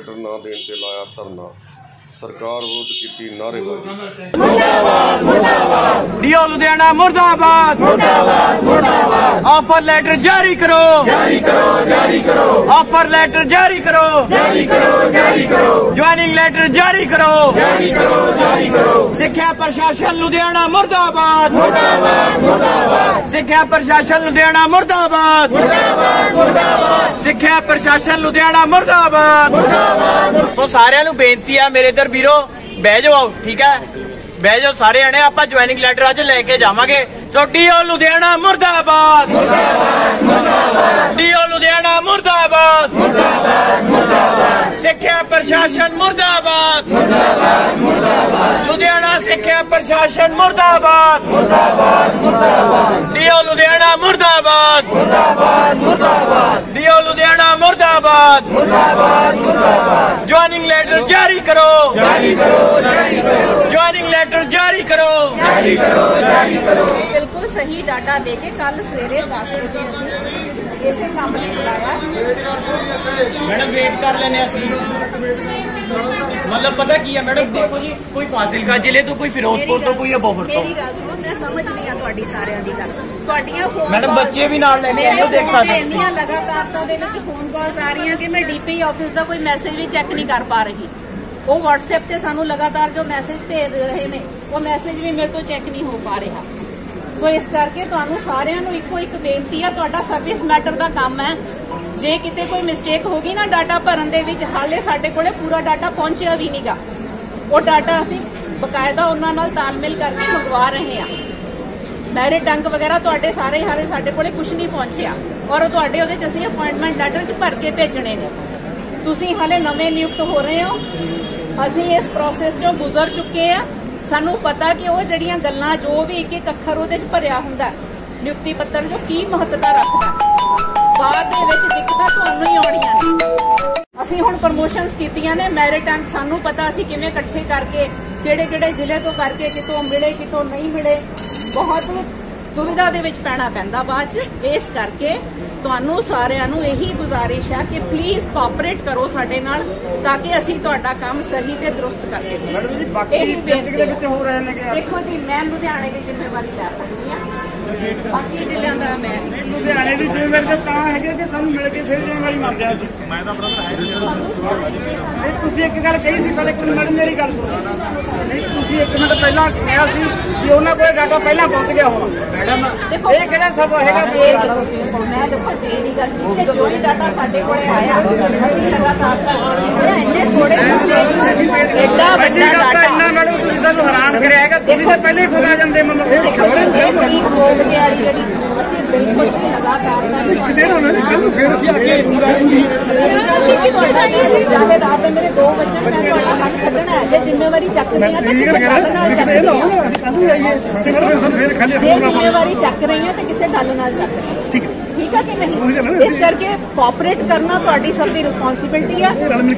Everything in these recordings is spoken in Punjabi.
ਲੈਟਰ ना देने ते लाया धरना। सरकार विरोध की नारेबाजी। डीओ लुधियाना मुर्दाबाद। ऑफर लेटर जारी करो, ऑफर लेटर जारी करो, ज्वाइनिंग लेटर जारी करो, सिक्ख्या प्रशासन लुधियाना मुर्दाबाद, सिक्ख्या प्रशासन लुधियाना मुर्दाबाद, सिक्ख्या प्रशासन लुधियाना मुर्दाबाद। सो सारिਆਂ ਨੂੰ ਬੇਨਤੀ ਆ ਮੇਰੇ इधर ਵੀਰੋ ਬਹਿ ਜਾਓ, ठीक है बह जाओ सारे जने, आप ज्वाइनिंग लैटर अज लेके जावांगे। सो डीओ लुधियाना मुर्दाबाद, डीओ लुधियाना मुर्दाबाद, सिक्ख्या प्रशासन मुर्दाबाद, लुधियाना सिक्ख्या प्रशासन मुर्दाबाद, डीओ लुधियाना मुर्दाबाद, डीओ लुधियाना मुर्दाबाद। ज्वाइनिंग लेटर जारी करो, ज्वाइनिंग लेटर जारी करो, बिल्कुल सही डाटा देके कल सवेरे 10 बजे असीं इसे काम नहीं बुलाया। मैडम वेट कर लेने मतलब पता की है मैडम, देखो जी कोई फाजिलका जिले तो, कोई फिरोजपुर तो, कोई अबोहर तो। मेरी गल सुनो, मैं समझदी हां तुहाडी सारिਆਂ ਦੀ ਗੱਲ। ਤੁਹਾਡੀਆਂ ਫੋਨ मैडम बच्चे भी नाल लेने आए, देख सकते हैं। ਇੰਨੀਆਂ ਲਗਾਤਾਰਤਾ ਦੇ ਵਿੱਚ ਫੋਨ ਕਾਲਸ ਆ ਰਹੀਆਂ ਕਿ ਮੈਂ ਡੀਪੀ ਆਫਿਸ ਦਾ ਕੋਈ ਮੈਸੇਜ ਵੀ ਚੈੱਕ ਨਹੀਂ ਕਰ ਪਾ ਰਹੀ। ਉਹ WhatsApp ਤੇ ਸਾਨੂੰ ਲਗਾਤਾਰ ਜੋ ਮੈਸੇਜ ਭੇਜ ਰਹੇ ਨੇ, ਉਹ ਮੈਸੇਜ ਵੀ ਮੇਰੇ ਤੋਂ ਚੈੱਕ ਨਹੀਂ ਹੋ ਪਾ ਰਿਹਾ। ਸੋ ਇਸ ਕਰਕੇ ਤੁਹਾਨੂੰ ਸਾਰਿਆਂ ਨੂੰ ਇੱਕੋ ਇੱਕ ਬੇਨਤੀ ਆ, ਤੁਹਾਡਾ ਸਰਵਿਸ ਮੈਟਰ ਦਾ ਕੰਮ ਹੈ। ਜੇ ਕਿਤੇ ਕੋਈ ਮਿਸਟੇਕ ਹੋ ਗਈ ਨਾ ਡਾਟਾ ਭਰਨ ਦੇ ਵਿੱਚ, ਹਾਲੇ ਸਾਡੇ ਕੋਲੇ ਪੂਰਾ ਡਾਟਾ ਪਹੁੰਚਿਆ ਵੀ ਨਹੀਂਗਾ। ਉਹ ਡਾਟਾ ਅਸੀਂ ਬਕਾਇਦਾ ਉਹਨਾਂ ਨਾਲ ਤਾਲਮੇਲ ਕਰਕੇ ਮੰਗਵਾ ਰਹੇ ਹਾਂ। ਮੈਰਿਟ ਅੰਕ ਵਗੈਰਾ ਤੁਹਾਡੇ ਸਾਰੇ ਹਾਲੇ ਸਾਡੇ ਕੋਲੇ ਕੁਝ ਨਹੀਂ ਪਹੁੰਚਿਆ, ਔਰ ਤੁਹਾਡੇ ਉਹਦੇ 'ਚ ਅਸੀਂ ਅਪਾਇੰਟਮੈਂਟ ਲੈਟਰ 'ਚ ਭਰ ਕੇ ਭੇਜਣੇ ਨੇ। ਤੁਸੀਂ ਹਾਲੇ ਨਵੇਂ ਨਿਯੁਕਤ ਹੋ ਰਹੇ ਹੋ, ਅਸੀਂ ਇਸ ਪ੍ਰੋਸੈਸ 'ਚੋਂ ਗੁਜ਼ਰ ਚੁੱਕੇ ਆ। ਸਾਨੂੰ ਪਤਾ ਕਿ ਉਹ ਜਿਹੜੀਆਂ ਗੱਲਾਂ, ਜੋ ਵੀ ਇੱਕ ਇੱਕ ਅੱਖਰ ਉਹਦੇ 'ਚ ਭਰਿਆ ਹੁੰਦਾ ਨਿਯੁਕਤੀ ਪੱਤਰ, ਜੋ ਕੀ ਮਹੱਤਤਾ ਰੱਖਦਾ, ਬਾਅਦ ਦੇ ਵਿੱਚ ਦਿੱਕਤਾਂ ਤੁਹਾਨੂੰ ਹੀ ਆਉਣੀਆਂ ਨੇ। ਅਸੀਂ ਹੁਣ ਪ੍ਰਮੋਸ਼ਨਸ ਕੀਤੀਆਂ ਨੇ, ਮੈਰਿਟ ਅੰਕ ਸਾਨੂੰ ਪਤਾ ਅਸੀਂ ਕਿਵੇਂ ਇਕੱਠੇ ਕਰਕੇ, ਕਿਹੜੇ ਕਿਹੜੇ ਜ਼ਿਲ੍ਹੇ ਤੋਂ ਕਰਕੇ, ਕਿਤੋਂ ਮਿਲੇ ਕਿਤੋਂ ਨਹੀਂ ਮਿਲੇ, ਬਹੁਤ ਦੁਵਿਧਾ ਦੇ ਵਿੱਚ ਪੈਣਾ ਪੈਂਦਾ ਬਾਅਦ 'ਚ। ਇਸ ਕਰਕੇ ਤੁਹਾਨੂੰ ਸਾਰਿਆਂ ਨੂੰ ਇਹੀ ਗੁਜ਼ਾਰਿਸ਼ ਹੈ ਕਿ ਪਲੀਜ਼ ਕੋਆਪਰੇਟ ਕਰੋ ਸਾਡੇ ਨਾਲ, ਤਾਂ ਕਿ ਅਸੀਂ ਤੁਹਾਡਾ ਕੰਮ ਸਹੀ ਤੇ ਦਰੁਸਤ ਕਰਕੇ ਦੇ ਸਕੀਏ। ਦੇਖੋ ਜੀ, ਮੈਂ ਲੁਧਿਆਣੇ ਦੀ ਜ਼ਿੰਮੇਵਾਰੀ ਲੈ ਸਕਦੀ ਹਾਂ, ਬਾਕੀ ਜ਼ਿਲ੍ਹਿਆਂ ਦਾ ਮੈਂ ਲੁਧਿਆਣੇ ਦੀ ਜ਼ਿੰਮੇਵਾਰੀ ਤਾਂ ਹੈਗੀ ਕਿ ਸਾਨੂੰ ਮਿਲ ਕੇ ਫਿਰ ਜ਼ਿੰਮੇਵਾਰੀ ਮੰਨ ਗਿਆ ਸੀ। ਮੈਂ ਤਾਂ ਬ੍ਰਦਰ ਹੈ, ਤੁਸੀਂ ਇੱਕ ਗੱਲ ਕਹੀ ਸੀ ਕਲੈਕਸ਼ਨ ਮੈਡਮ, ਮੇਰੀ ਗੱਲ ਸੁਣੋ। ਨਹੀਂ, ਤੁਸੀਂ 1 ਮਿੰਟ ਪਹਿਲਾਂ ਕਿਹਾ ਸੀ ਕਿ ਉਹਨਾਂ ਕੋਲ ਡਾਟਾ ਪਹਿਲਾਂ ਪਹੁੰਚ ਗਿਆ ਹੋਣਾ। ਮੈਡਮ ਇਹ ਕਿਹੜਾ ਸਭ ਹੈਗਾ? ਮੈਂ ਦੇਖੋ ਜੇ ਦੀ ਗੱਲ ਕੀਤੀ, ਜੋ ਹੀ ਡਾਟਾ ਸਾਡੇ ਕੋਲ ਆਇਆ ਅਸੀਂ ਲਗਾਤਾਰ ਇੰਨੇ ਥੋੜੇ ਐਡਾ ਵੱਡਾ ਡਾਟਾ ਇੰਨਾ ਮੈਡਮ ਤੁਸੀਂ ਸਾਨੂੰ ਹੈਰਾਨ ਕਰਿਆ ਹੈਗਾ। ਤੁਸੀਂ ਤਾਂ ਪਹਿਲੇ ਹੀ ਖੁਦ ਆ ਜਾਂਦੇ ਮੈਨੂੰ। ਬਿਲਕੁਲ ਲਗਾਤਾਰ ਕਿਤੇ ਨਾ ਕੱਲ ਨੂੰ ਫਿਰ ਅਸੀਂ ਆ ਕੇ ਜਾਵੇ ਰਾਤ ਦੇ ਮੇਰੇ 2 ਵਜੇ ਮੈਂ ਤੁਹਾਡਾ ਹੱਥ ਕੱਢਣਾ ਹੈ। ਜੇ ਜ਼ਿੰਮੇਵਾਰੀ ਚੱਕਣੀ ਹੈ ਤਾਂ ਕਿਸੇ ਗੱਲ ਨਾਲ ਚੱਕ ਰਹੀ ਹਾਂ, ਅਸੀਂ ਕੱਲ ਨੂੰ ਆਈਏ ਫਿਰ ਖਾਲੀ ਜ਼ਿੰਮੇਵਾਰੀ ਚੱਕ ਰਹੀ ਹੈ ਤੇ ਕਿਸੇ ਗੱਲ ਨਾਲ ਚੱਕ ਰਹੀ ਹੈ। ਠੀਕ है कि नहीं? इस करके कोऑपरेट करना ਤੁਹਾਡੀ ਸਭ ਦੀ ਰਿਸਪੌਂਸਿਬਿਲਟੀ ਹੈ।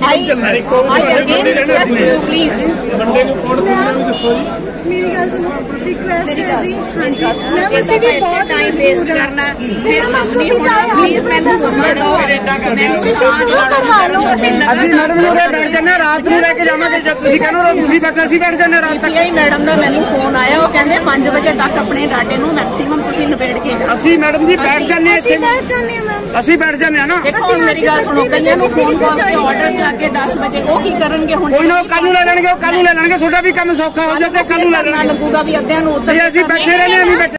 मेरी गल सुनो, रिक्वेस्ट है जी। हाँ जी, मैं वैसे भी बहुत टाइम वेस्ट करना फिर प्लीज मैंने सुना दो, शुरू करवा लो। ਅਸੀਂ ਮੈਡਮ ਨੂੰ ਬੈਠ ਜਾਂਦੇ ਰਾਤ ਨੂੰ ਲੈ ਕੇ ਜਾਵਾਂਗੇ। ਜਦ ਤੁਸੀਂ ਕਹਿੰਦੇ ਹੋ ਤੁਸੀਂ ਬੈਠੇ, ਅਸੀਂ ਬੈਠ ਜਾਂਦੇ ਰਾਤ ਤੱਕ। ਇਹ ਮੈਡਮ ਦਾ ਮੈਨੂੰ ਫੋਨ ਆਇਆ, ਉਹ ਕਹਿੰਦੇ 5 ਵਜੇ ਤੱਕ ਆਪਣੇ ਡਾਟੇ ਨੂੰ ਮੈਕਸਿਮਮ ਤੁਸੀਂ ਨਿਬੇੜ ਕੇ ਜਾਓ। ਅਸੀਂ ਮੈਡਮ ਜੀ ਬੈਠ ਜਾਂਦੇ ਇੱਥੇ, ਅਸੀਂ ਬੈਠ ਜਾਂਦੇ ਆ ਨਾ। ਦੇਖੋ ਮੇਰੀ ਗੱਲ ਸੁਣੋ, ਕਈਆਂ ਨੂੰ ਫੋਨ ਕਾਲ ਤੇ ਆਰਡਰਸ ਲੱਗ ਕੇ 10 ਵਜੇ, ਉਹ ਕੀ ਕਰਨਗੇ ਹੁਣ? ਕੋਈ ਨਾ ਕੱਲ ਨੂੰ ਲੈ ਲੈਣਗੇ, ਉਹ ਕੱਲ ਨੂੰ ਲੈ ਲੈਣਗੇ। ਤੁਹਾਡਾ ਵੀ ਕੰਮ ਸੌਖਾ ਹੋ ਜਾਵੇ ਤੇ ਕੱਲ ਨੂੰ ਲੈ ਲੈਣਗੇ। ਲੱਗੂਗਾ ਵੀ ਅੱਧਿਆਂ ਨੂੰ ਉੱਧਰ ਅਸੀਂ ਬੈਠੇ ਰਹਿੰਦੇ, ਨਹੀਂ ਬੈਠੇ।